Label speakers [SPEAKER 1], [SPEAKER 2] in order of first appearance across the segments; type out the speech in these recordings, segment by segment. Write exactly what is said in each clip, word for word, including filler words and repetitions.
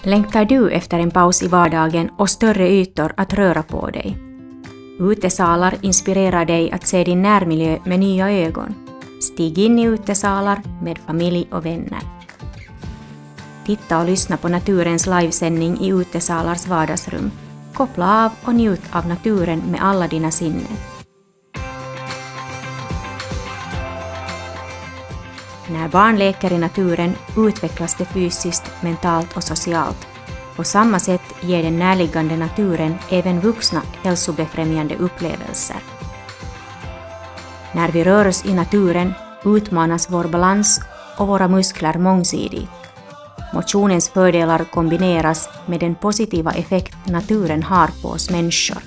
[SPEAKER 1] Längtar du efter en paus i vardagen och större ytor att röra på dig? Utesalar inspirerar dig att se din närmiljö med nya ögon. Stig in i utesalar med familj och vänner. Titta och lyssna på naturens livesändning i utesalars vardagsrum. Koppla av och njut av naturen med alla dina sinnen. När barn leker i naturen utvecklas det fysiskt, mentalt och socialt. På samma sätt ger den närliggande naturen även vuxna hälsobefrämjande upplevelser. När vi rör oss i naturen utmanas vår balans och våra muskler mångsidigt. Motionens fördelar kombineras med den positiva effekt naturen har på oss människor.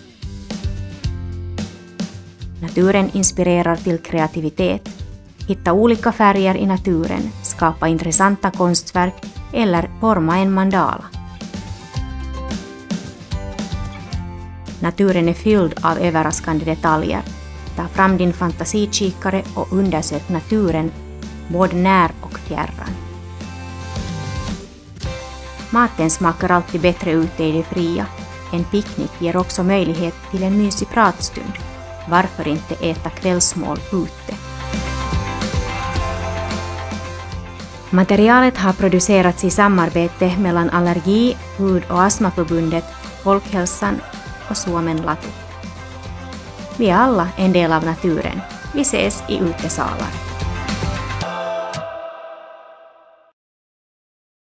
[SPEAKER 1] Naturen inspirerar till kreativitet. Hitta olika färger i naturen, skapa intressanta konstverk eller forma en mandala. Naturen är fylld av överraskande detaljer. Ta fram din fantasikikare och undersök naturen både när och fjärran. Maten smakar alltid bättre ute i det fria. En picknick ger också möjlighet till en mysig pratstund. Varför inte äta kvällsmål ute? Materialet har producerats i samarbete mellan Allergi-, hud- och astmaförbundet, Folkhälsan och Suomen Latu. Vi är alla en del av naturen. Vi ses i utesalar.